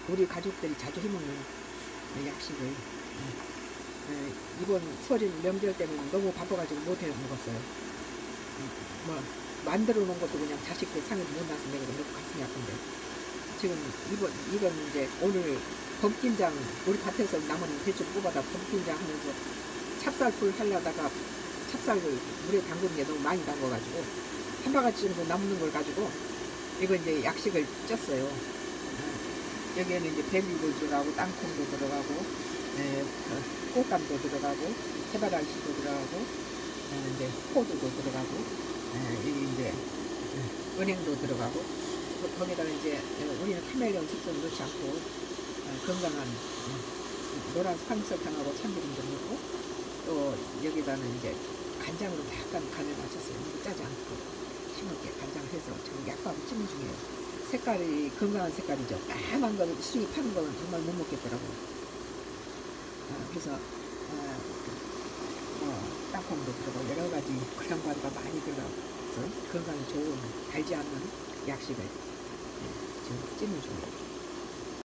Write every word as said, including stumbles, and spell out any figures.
우리 가족들이 자주 해먹는 약식을 음, 에, 이번 설인 명절 때는 너무 바빠가지고 못해 먹었어요. 음, 뭐 만들어 놓은 것도 그냥 자식들 상을 못 나서 내가 너무 가슴이 아픈데 지금 이번 이건 이제 오늘 범긴장 우리 밭에서 남은 대충 뽑아다 범긴장 하면서 찹쌀풀 하려다가 찹쌀을 물에 담그는 게 너무 많이 담궈가지고 한 바가지 정도 남는 걸 가지고 이거 이제 약식을 쪘어요. 음, 여기에는 이제 벨리도 들어가고 땅콩도 들어가고 에, 어, 꽃감도 들어가고 해바라기도 들어가고 에, 이제 호두도 들어가고 에, 여기 이제 에, 은행도 들어가고 거기다가 이제 우리는 카멜레온 색소를 넣지 않고 어, 건강한 어, 노란 황설탕하고 참기름도 넣고 또 여기다는 이제 간장으로 약간 간을 맞췄어요. 너무 짜지 않고 싱겁게 간장을 해서 지금 약밥을 찌는 중이에요. 색깔이 건강한 색깔이죠. 까만 거 수익 파는 거는 정말 못 먹겠더라고요. 어, 그래서 어, 어, 땅콩도 들어가고 여러 가지 그런 과류가 많이 들어가서 건강에 좋은 달지 않는 약식을 네, 지금 찌는 중이에요.